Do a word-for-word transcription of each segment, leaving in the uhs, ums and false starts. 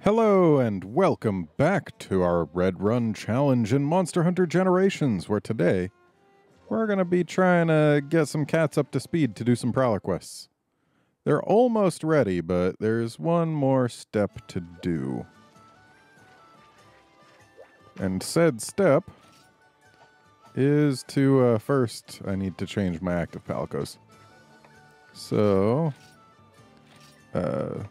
Hello and welcome back to our RedRun challenge in Monster Hunter Generations, where today we're going to be trying to get some cats up to speed to do some Prowler quests. They're almost ready, but there's one more step to do. And said step is to, uh, first, I need to change my active palicos. So, uh...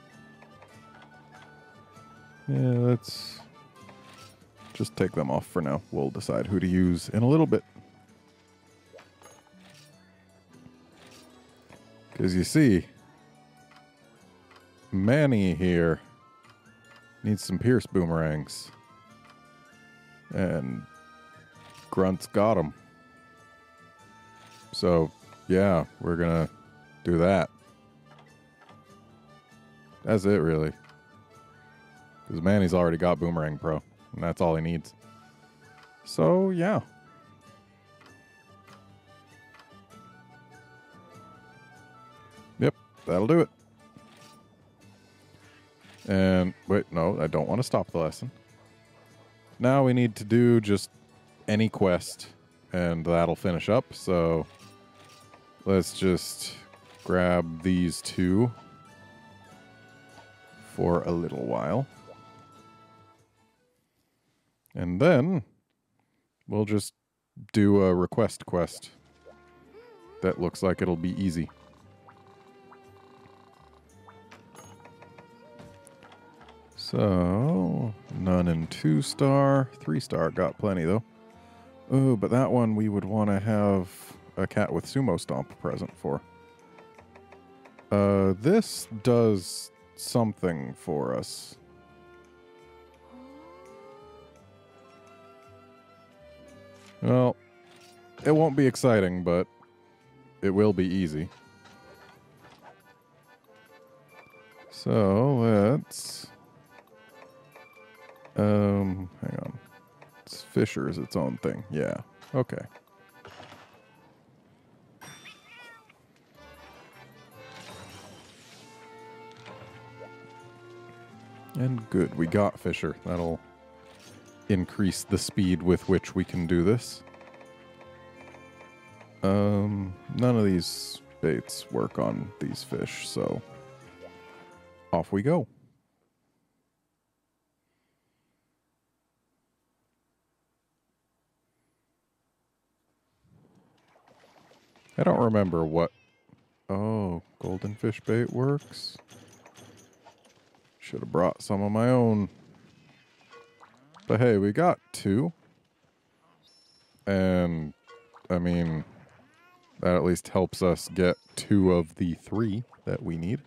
yeah, let's just take them off for now. We'll decide who to use in a little bit. Because you see, Manny here needs some Pierce boomerangs. And Grunt's got them. So, yeah, we're gonna do that. That's it, really. Because Manny's already got Boomerang Pro, and that's all he needs. So, yeah. Yep, that'll do it. And, wait, no, I don't want to stop the lesson. Now we need to do just any quest, and that'll finish up. So, let's just grab these two for a little while. And then we'll just do a request quest that looks like it'll be easy. So, none in two star. Three star got plenty though. Oh, but that one we would want to have a cat with sumo stomp present for. Uh, this does something for us. Well, it won't be exciting, but it will be easy. So, let's... Um, hang on. It's Fisher is its own thing. Yeah, okay. And good, we got Fisher. That'll increase the speed with which we can do this. Um, none of these baits work on these fish, so off we go. I don't remember what... Oh, golden fish bait works. Should have brought some of my own. But hey, we got two. And, I mean, that at least helps us get two of the three that we need.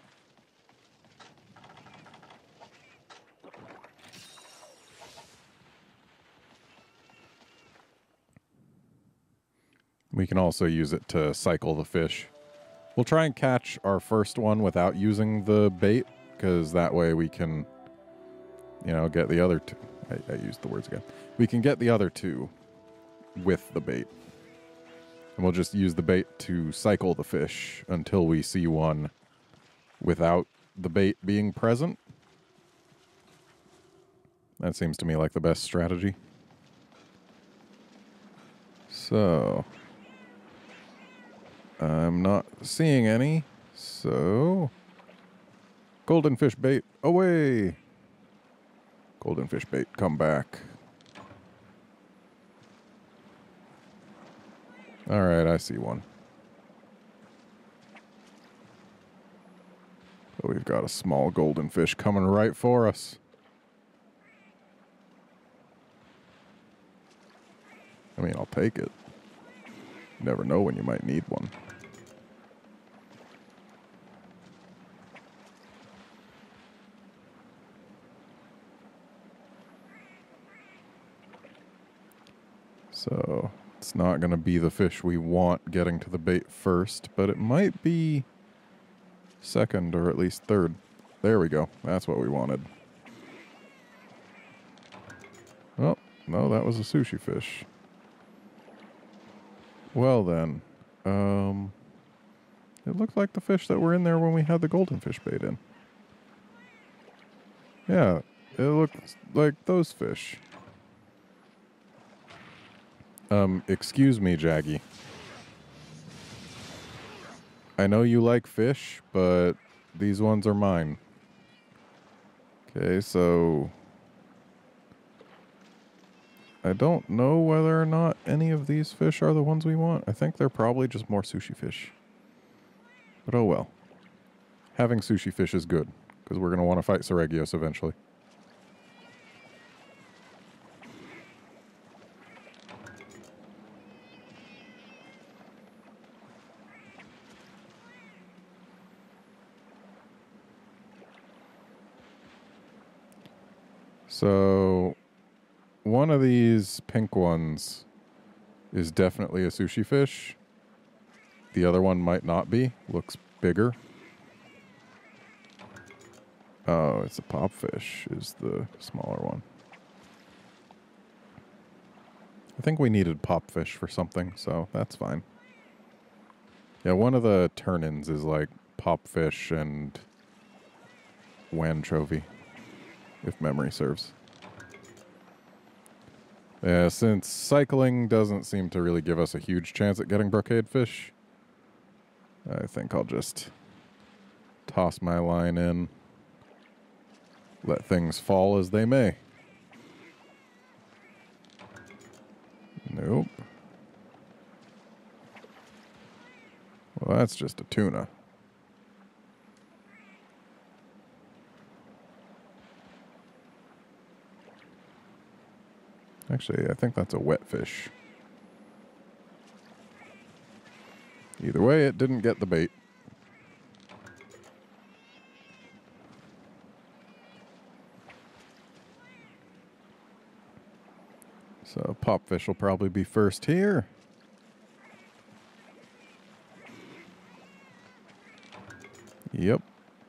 We can also use it to cycle the fish. We'll try and catch our first one without using the bait, because that way we can, you know, get the other two. I, I used the words again. We can get the other two with the bait. And we'll just use the bait to cycle the fish until we see one without the bait being present. That seems to me like the best strategy. So, I'm not seeing any, so golden fish bait away. Golden fish bait, come back. All right, I see one. But we've got a small golden fish coming right for us. I mean, I'll take it. You never know when you might need one. So, it's not going to be the fish we want getting to the bait first, but it might be second or at least third. There we go. That's what we wanted. Oh, no, that was a sushi fish. Well then, um, it looked like the fish that were in there when we had the golden fish bait in. Yeah, it looks like those fish. Um, excuse me, Jaggy. I know you like fish, but these ones are mine. Okay, so I don't know whether or not any of these fish are the ones we want. I think they're probably just more sushi fish. But oh well. Having sushi fish is good, because we're going to want to fight Seregios eventually. So, one of these pink ones is definitely a sushi fish. The other one might not be. Looks bigger. Oh, it's a popfish is the smaller one. I think we needed popfish for something, so that's fine. Yeah, one of the turn-ins is like popfish and anchovy, if memory serves. Yeah, since cycling doesn't seem to really give us a huge chance at getting brocade fish, I think I'll just toss my line in. Let things fall as they may. Nope. Well, that's just a tuna. Actually, I think that's a wet fish. Either way, it didn't get the bait. So popfish will probably be first here. Yep.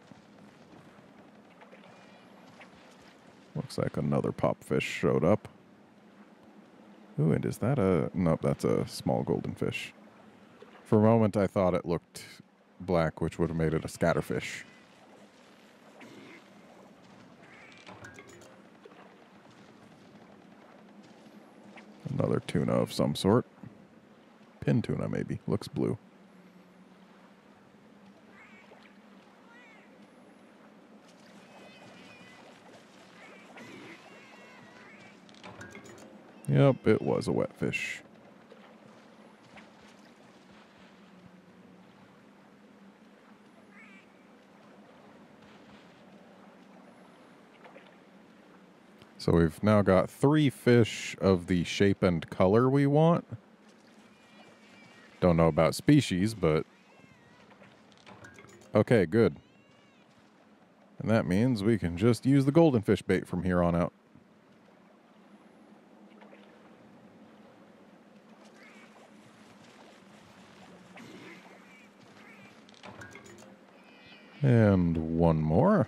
Looks like another popfish showed up. Ooh, and is that a... Nope, that's a small golden fish. For a moment, I thought it looked black, which would have made it a scatterfish. Another tuna of some sort. Pin tuna, maybe. Looks blue. Yep, it was a wet fish. So we've now got three fish of the shape and color we want. Don't know about species, but... Okay, good. And that means we can just use the golden fish bait from here on out. And one more.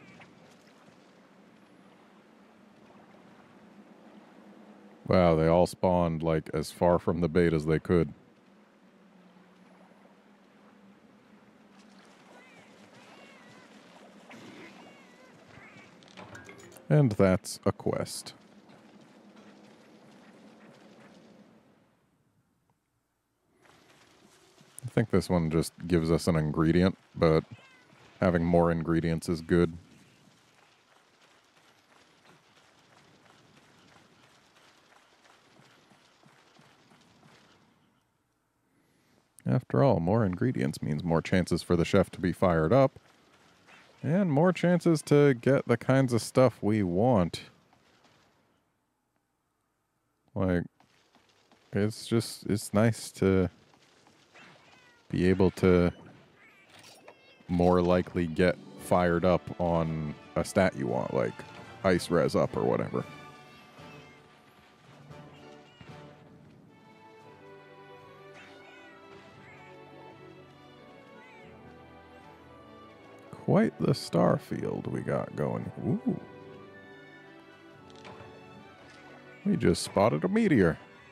Wow, they all spawned like as far from the bait as they could. And that's a quest. I think this one just gives us an ingredient, but having more ingredients is good. After all, more ingredients means more chances for the chef to be fired up, and more chances to get the kinds of stuff we want. Like, it's just, it's nice to be able to more likely get fired up on a stat you want, like ice res up or whatever. Quite the star field we got going. Ooh. We just spotted a meteor.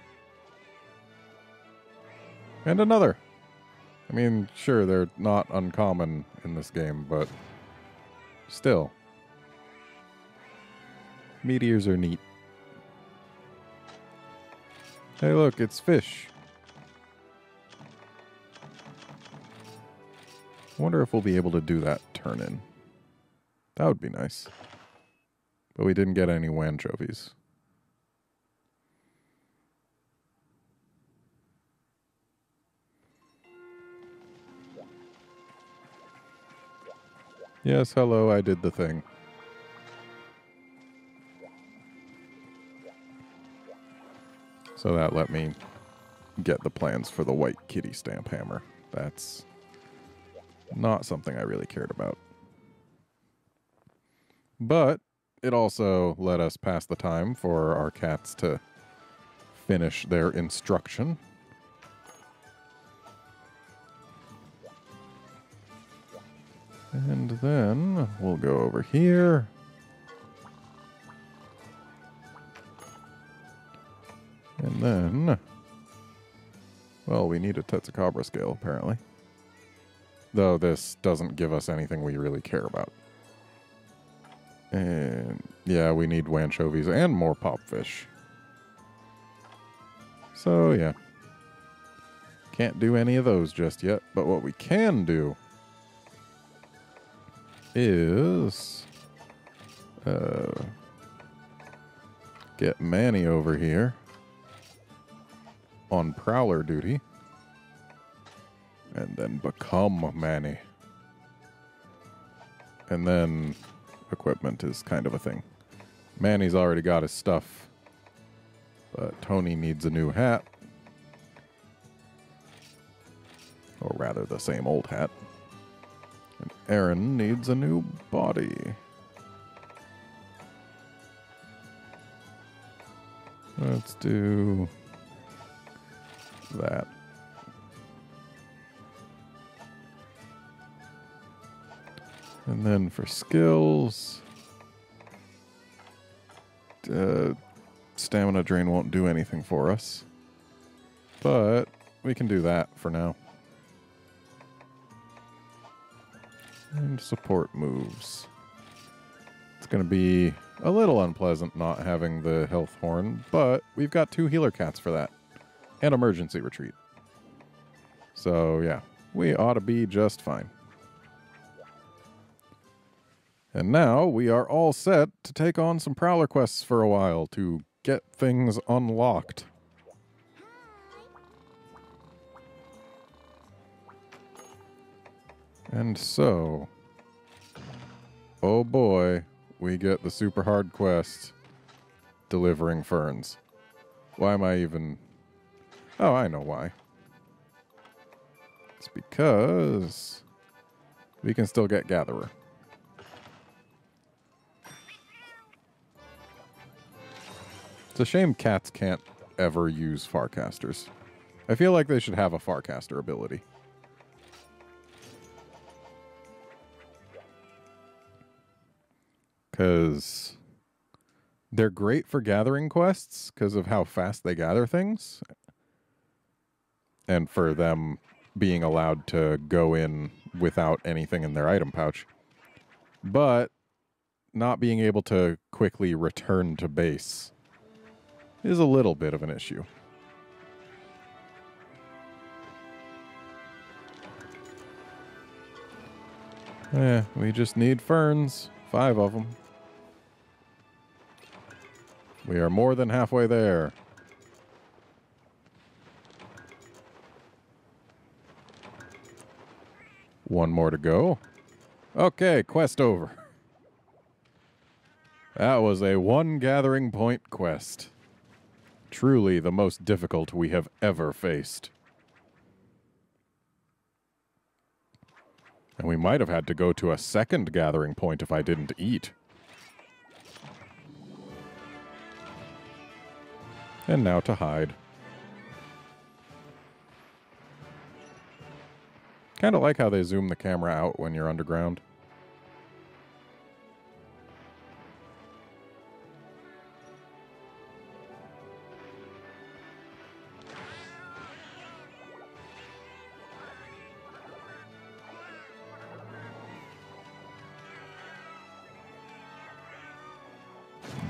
And another. I mean, sure, they're not uncommon in this game, but still. Meteors are neat. Hey, look, it's fish. I wonder if we'll be able to do that turn in. That would be nice. But we didn't get any anchovies. Yes, hello, I did the thing. So that let me get the plans for the white kitty stamp hammer. That's not something I really cared about. But it also let us pass the time for our cats to finish their instruction. And then we'll go over here. And then, well, we need a Tetsukabra scale, apparently. Though this doesn't give us anything we really care about. And, yeah, we need anchovies and more popfish. So, yeah. Can't do any of those just yet, but what we can do is uh, get Manny over here on Prowler duty, and then become Manny. And then equipment is kind of a thing. Manny's already got his stuff, but Tony needs a new hat. Or rather, the same old hat. And Aaron needs a new body. Let's do that. And then for skills, uh, stamina drain won't do anything for us, but we can do that for now. And support moves. It's going to be a little unpleasant not having the health horn, but we've got two healer cats for that. And emergency retreat. So, yeah, we ought to be just fine. And now we are all set to take on some Prowler quests for a while to get things unlocked. And so, oh boy, we get the super hard quest, delivering ferns. Why am I even... Oh, I know why. It's because we can still get Gatherer. It's a shame cats can't ever use Farcasters. I feel like they should have a Farcaster ability. Because they're great for gathering quests because of how fast they gather things. And for them being allowed to go in without anything in their item pouch. But not being able to quickly return to base is a little bit of an issue. Eh, we just need ferns. Five of them. We are more than halfway there. One more to go. Okay, quest over. That was a one gathering point quest. Truly the most difficult we have ever faced. And we might have had to go to a second gathering point if I didn't eat. And now to hide. Kind of like how they zoom the camera out when you're underground.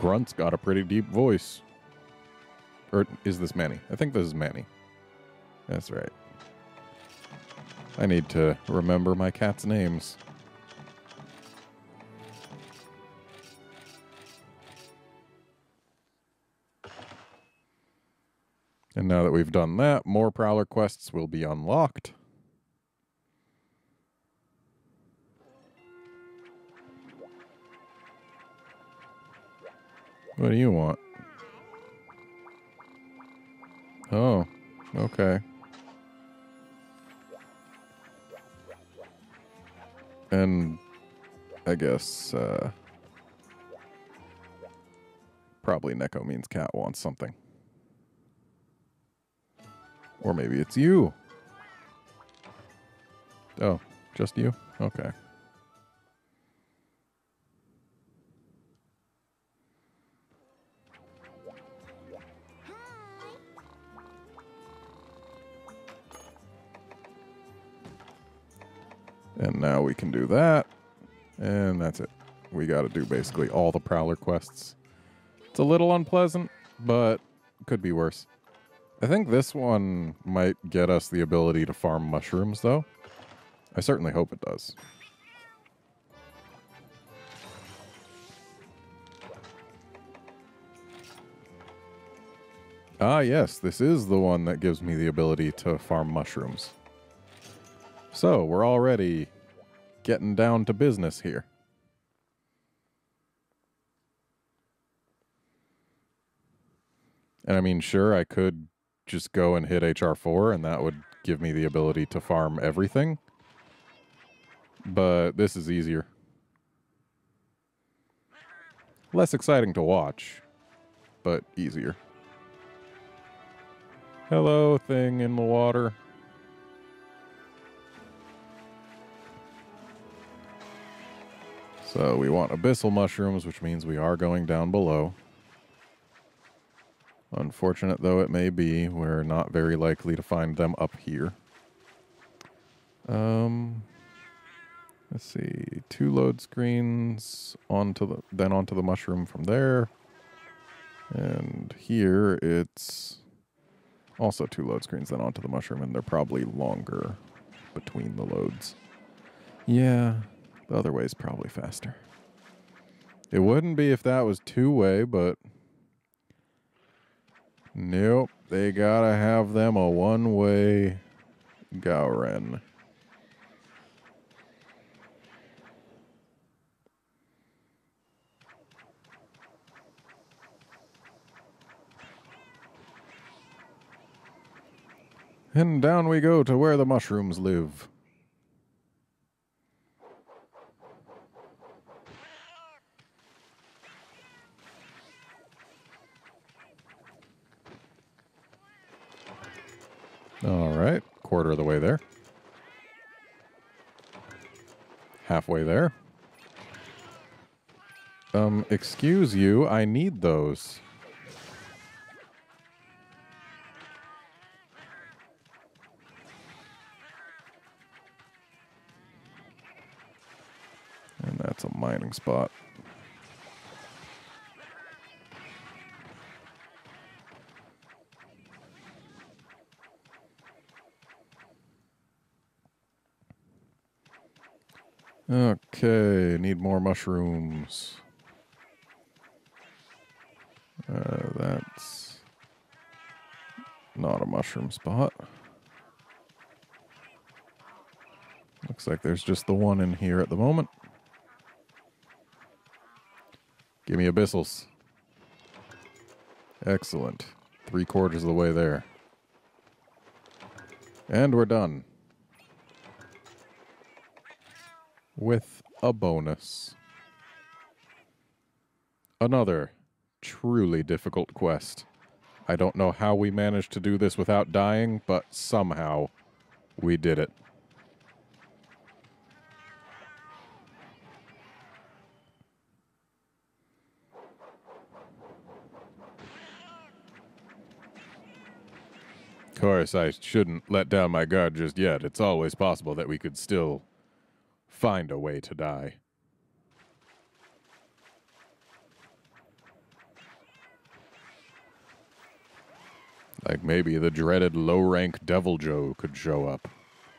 Grunt's got a pretty deep voice. Or is this Manny? I think this is Manny. That's right. I need to remember my cat's names. And now that we've done that, more Prowler quests will be unlocked. What do you want? Oh, okay. And I guess uh, probably Neko means cat wants something. Or maybe it's you. Oh, just you? Okay. And now we can do that. And that's it. We got to do basically all the Prowler quests. It's a little unpleasant, but could be worse. I think this one might get us the ability to farm mushrooms, though. I certainly hope it does. Ah, yes, this is the one that gives me the ability to farm mushrooms. So, we're already getting down to business here. And I mean, sure, I could just go and hit H R four, and that would give me the ability to farm everything. But this is easier. Less exciting to watch, but easier. Hello, thing in the water. So we want abyssal mushrooms, which means we are going down below. Unfortunate though it may be, we're not very likely to find them up here. Um, let's see, two load screens onto the then onto the mushroom from there, and here it's also two load screens then onto the mushroom, and they're probably longer between the loads. Yeah, the other way is probably faster. It wouldn't be if that was two-way, but nope, they gotta have them a one-way Gauren. And down we go to where the mushrooms live. All right, quarter of the way there. Halfway there. Um, excuse you, I need those. And that's a mining spot. Okay, need more mushrooms. Uh, that's not a mushroom spot. Looks like there's just the one in here at the moment. Give me abyssals. Excellent. Three quarters of the way there. And we're done. With a bonus. Another truly difficult quest. I don't know how we managed to do this without dying, but somehow we did it. Of course, I shouldn't let down my guard just yet. It's always possible that we could still find a way to die. Like maybe the dreaded low-rank Devil Joe could show up.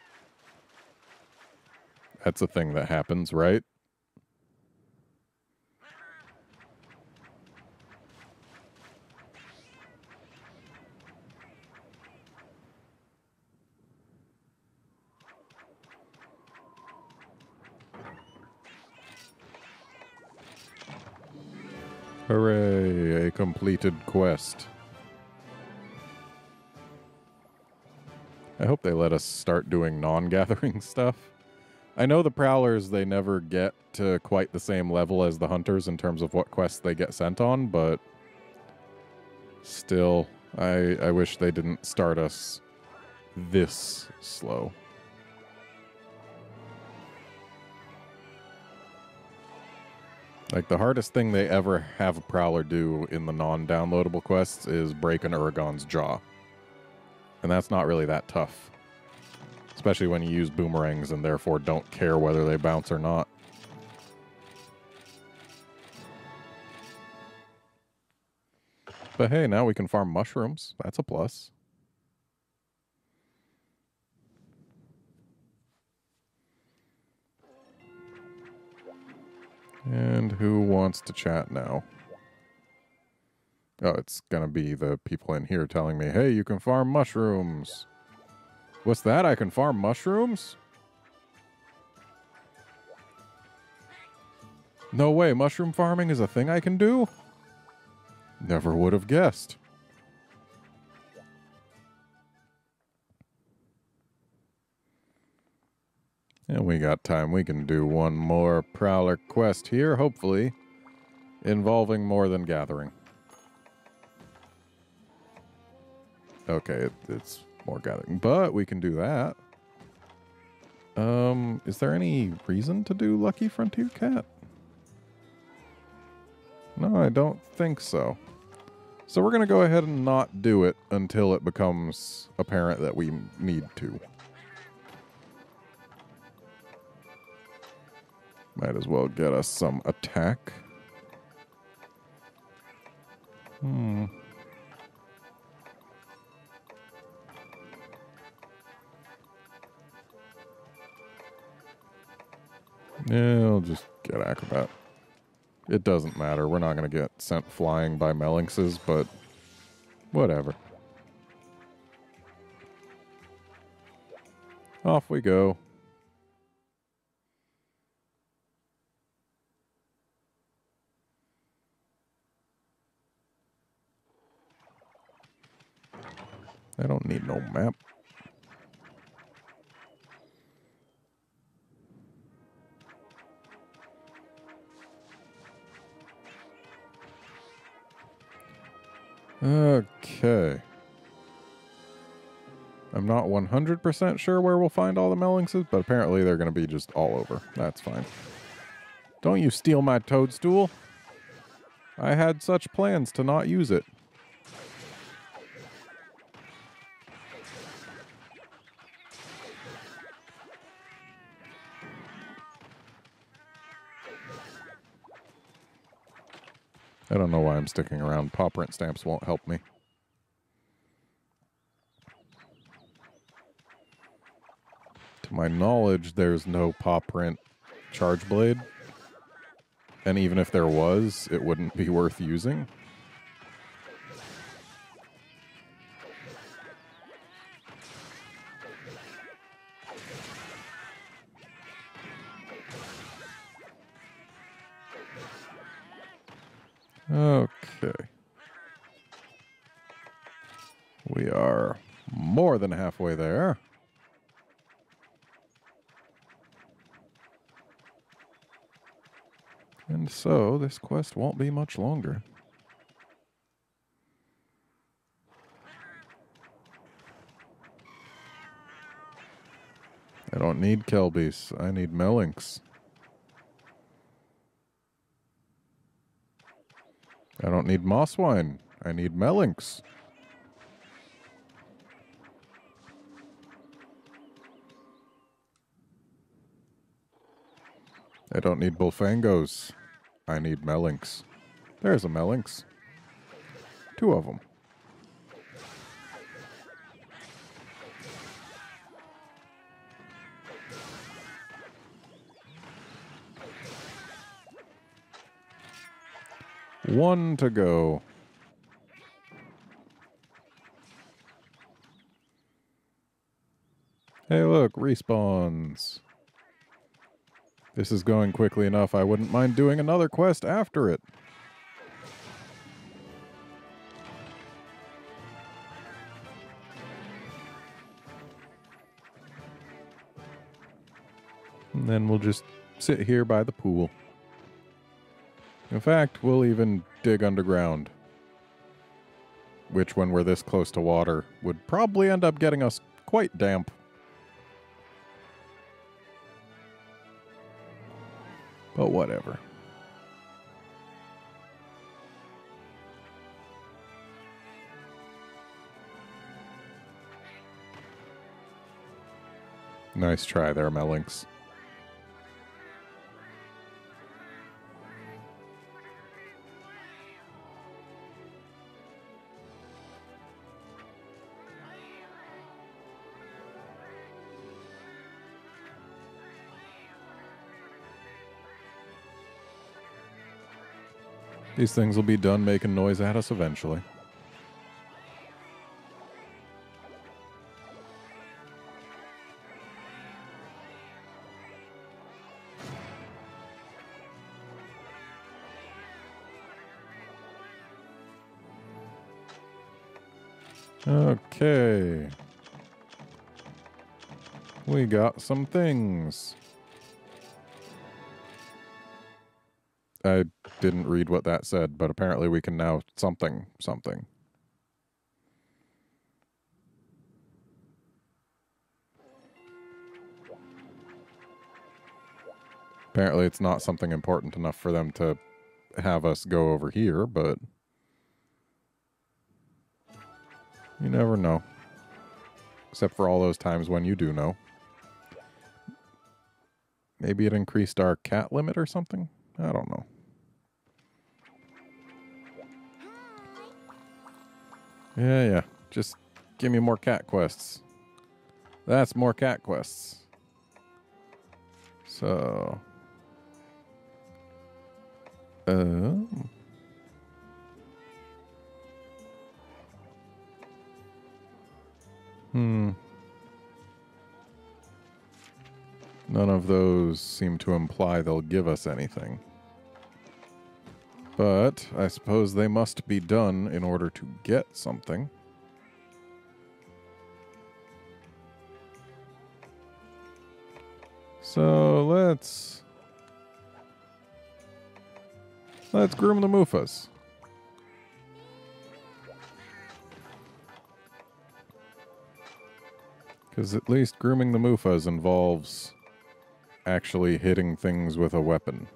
That's a thing that happens, right? Hooray, a completed quest. I hope they let us start doing non-gathering stuff. I know the Prowlers, they never get to quite the same level as the Hunters in terms of what quests they get sent on, but still, I, I wish they didn't start us this slow. Like, the hardest thing they ever have a Prowler do in the non-downloadable quests is break an Uragon's jaw. And that's not really that tough. Especially when you use boomerangs and therefore don't care whether they bounce or not. But hey, now we can farm mushrooms. That's a plus. And who wants to chat now? Oh, it's gonna be the people in here telling me, hey, you can farm mushrooms. What's that? I can farm mushrooms? No way, mushroom farming is a thing I can do? Never would have guessed. And we got time. We can do one more Prowler quest here, hopefully, involving more than gathering. Okay, it, it's more gathering, but we can do that. Um, is there any reason to do Lucky Frontier Cat? No, I don't think so. So we're going to go ahead and not do it until it becomes apparent that we need to. Might as well get us some attack. Hmm. Yeah, I'll just get Acrobat. It doesn't matter. We're not going to get sent flying by Melinxes, but whatever. Off we go. I don't need no map. Okay. I'm not one hundred percent sure where we'll find all the Melinxes, but apparently they're going to be just all over. That's fine. Don't you steal my toadstool. I had such plans to not use it. I don't know why I'm sticking around. Paw print stamps won't help me. To my knowledge, there's no paw print charge blade. And even if there was, it wouldn't be worth using. Okay. We are more than halfway there. And so this quest won't be much longer. I don't need Kelbies. I need Melinx. I don't need Mosswine. I need Melinx. I don't need Bullfangos. I need Melinx. There's a Melinx. Two of them. One to go. Hey, look, respawns. This is going quickly enough. I wouldn't mind doing another quest after it. And then we'll just sit here by the pool. In fact, we'll even dig underground. Which, when we're this close to water, would probably end up getting us quite damp. But whatever. Nice try there, Melinx. These things will be done making noise at us eventually. Okay. We got some things. I didn't read what that said, but apparently we can now something, something. Apparently it's not something important enough for them to have us go over here, but you never know. Except for all those times when you do know. Maybe it increased our cat limit or something? I don't know. Yeah, yeah. Just give me more cat quests. That's more cat quests. So. Uh. Hmm. None of those seem to imply they'll give us anything. But I suppose they must be done in order to get something. So let's... Let's groom the Moofas. Because at least grooming the Moofas involves actually hitting things with a weapon.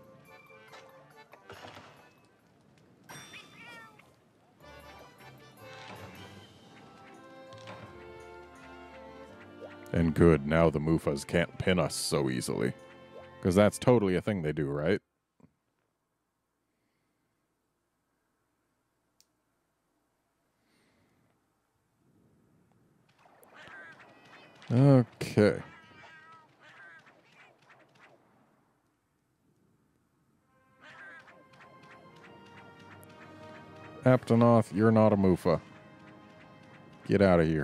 And good, now the Moofas can't pin us so easily. Because that's totally a thing they do, right? Okay. Aptonoth, you're not a Moofa. Get out of here.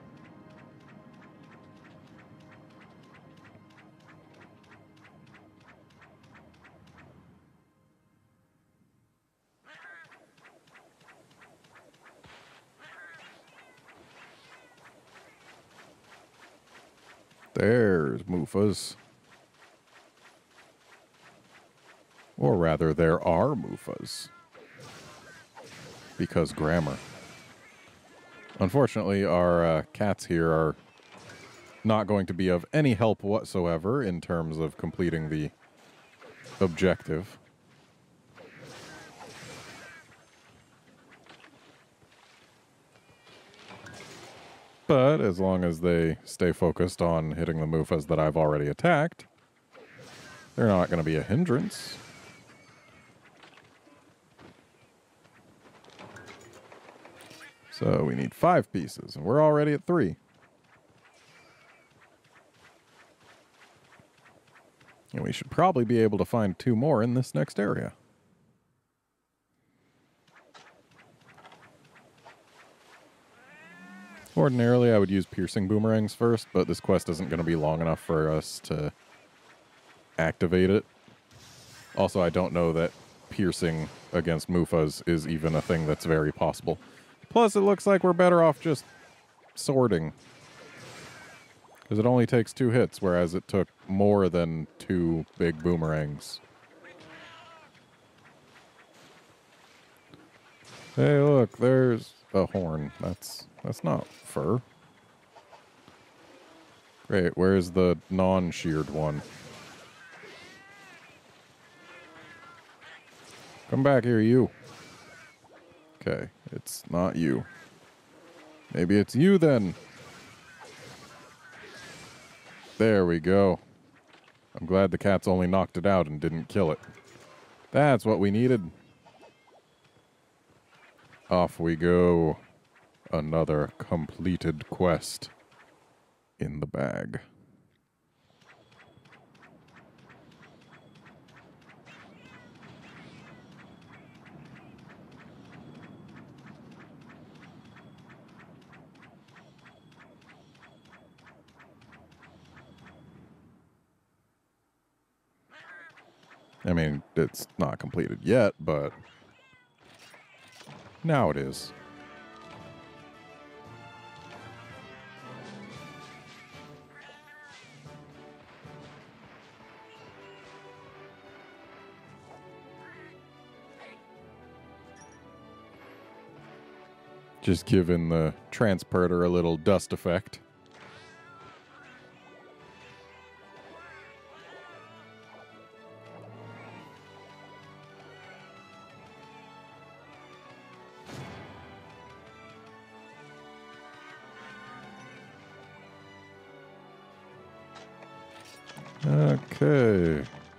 There's Moofas. Or rather, there are Moofas. Because grammar. Unfortunately, our uh, cats here are not going to be of any help whatsoever in terms of completing the objective. But as long as they stay focused on hitting the Moofas that I've already attacked, they're not going to be a hindrance. So we need five pieces, and we're already at three. And we should probably be able to find two more in this next area. Ordinarily, I would use piercing boomerangs first, but this quest isn't going to be long enough for us to activate it. Also, I don't know that piercing against Mufas is even a thing that's very possible. Plus, it looks like we're better off just swording. Because it only takes two hits, whereas it took more than two big boomerangs. Hey, look, there's a horn. That's that's not fur. Great, where's the non-sheared one? Come back here, you. Okay, it's not you. Maybe it's you then. There we go. I'm glad the cats only knocked it out and didn't kill it. That's what we needed. Off we go. Another completed quest in the bag. I mean, it's not completed yet, but now it is. Just giving the transporter a little dust effect. Okay.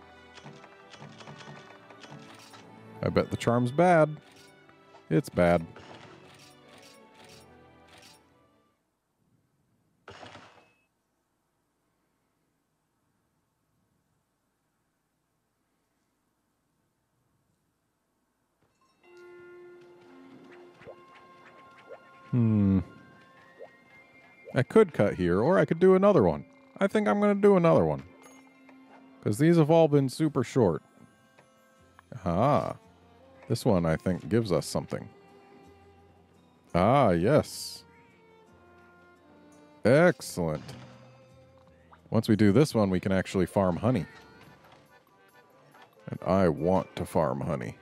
I bet the charm's bad. It's bad. Hmm. I could cut here, or I could do another one. I think I'm going to do another one. Because these have all been super short. Ah. This one, I think, gives us something. Ah, yes. Excellent. Once we do this one, we can actually farm honey. And I want to farm honey.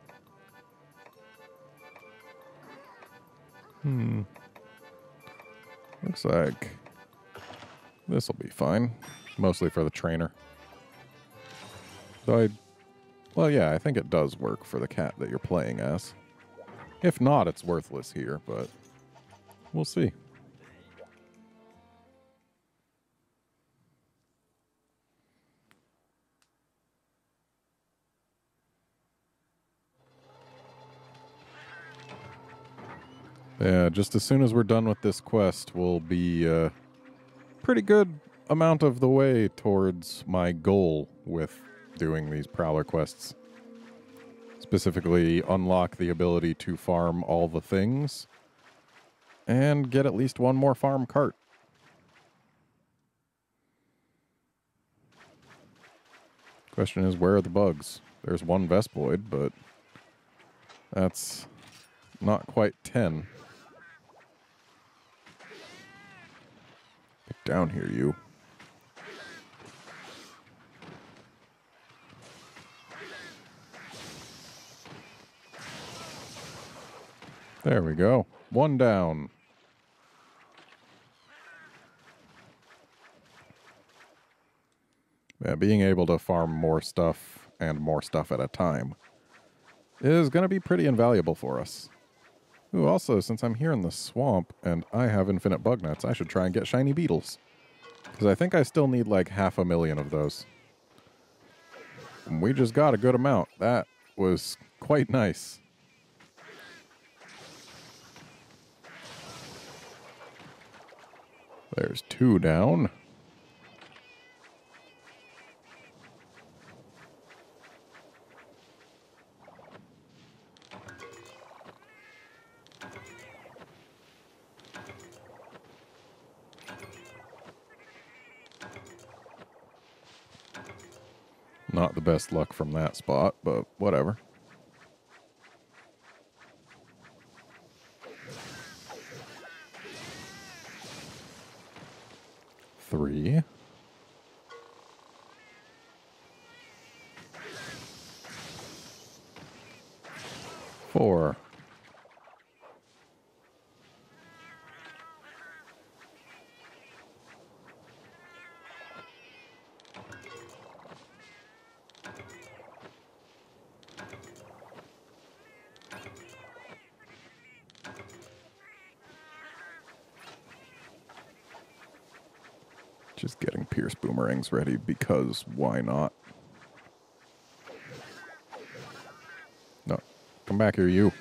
Hmm. Looks like this will be fine. Mostly for the trainer. Though I... Well, yeah, I think it does work for the cat that you're playing as. If not, it's worthless here, but we'll see. Yeah, just as soon as we're done with this quest, we'll be a pretty good amount of the way towards my goal with doing these Prowler quests. Specifically, unlock the ability to farm all the things and get at least one more farm cart. Question is, where are the bugs? There's one Vespoid, but that's not quite ten. Get down here, you. There we go. One down. Yeah, being able to farm more stuff and more stuff at a time is going to be pretty invaluable for us. Ooh, also, since I'm here in the swamp and I have infinite bug nets, I should try and get shiny beetles. Because I think I still need like half a million of those. And we just got a good amount. That was quite nice. There's two down. Not the best luck from that spot, but whatever. Three. Four. Just getting Pierce boomerangs ready because why not? No, come back here, you.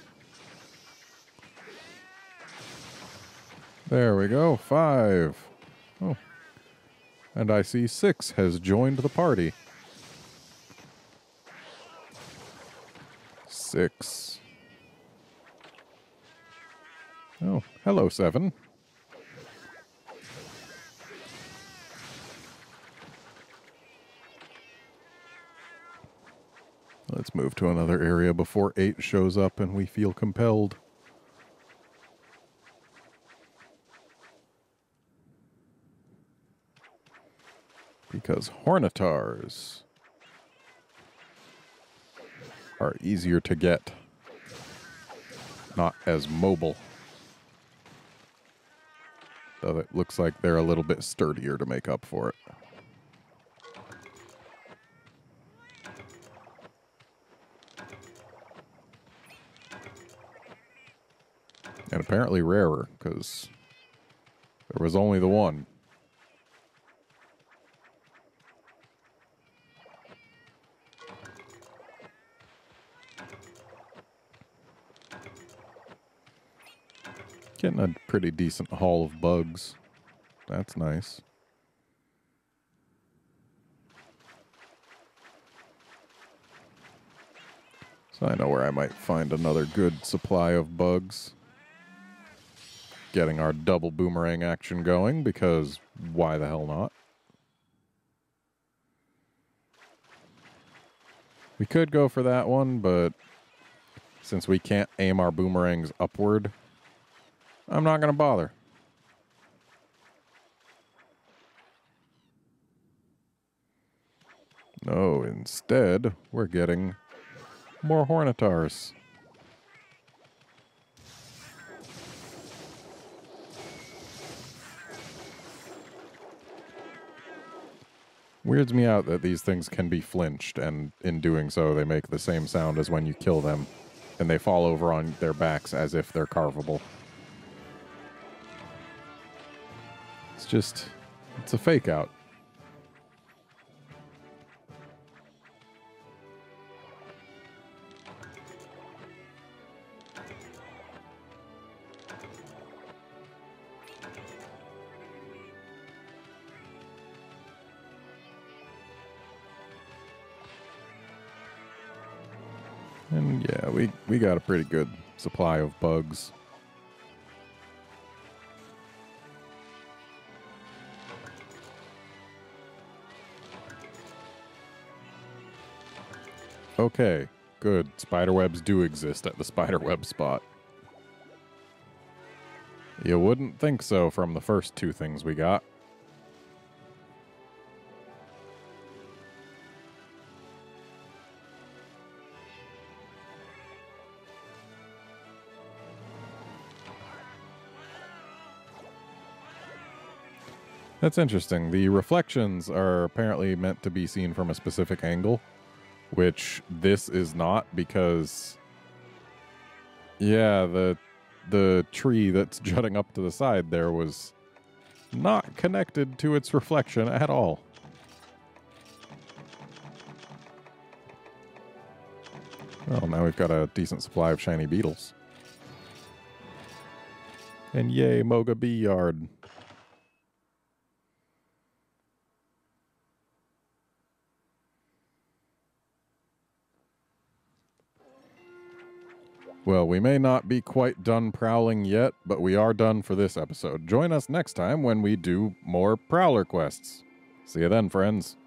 There we go, five. Oh, and I see six has joined the party. Six. Oh, hello, seven. Let's move to another area before eight shows up and we feel compelled. Because Hornetars are easier to get, not as mobile. Though it looks like they're a little bit sturdier to make up for it. And apparently rarer, because there was only the one. Getting a pretty decent haul of bugs. That's nice. So I know where I might find another good supply of bugs. Getting our double boomerang action going, because why the hell not? We could go for that one, but since we can't aim our boomerangs upward, I'm not going to bother. No, instead, we're getting more Hornetars. Weirds me out that these things can be flinched, and in doing so, they make the same sound as when you kill them, and they fall over on their backs as if they're carvable. It's just, it's a fake out. And yeah, we, we got a pretty good supply of bugs. Okay, good. Spiderwebs do exist at the spiderweb spot. You wouldn't think so from the first two things we got. That's interesting. The reflections are apparently meant to be seen from a specific angle, which this is not, because yeah, the the tree that's jutting up to the side there was not connected to its reflection at all. Well, now we've got a decent supply of shiny beetles. And yay, Moga Bee Yard. Well, we may not be quite done prowling yet, but we are done for this episode. Join us next time when we do more Prowler quests. See you then, friends.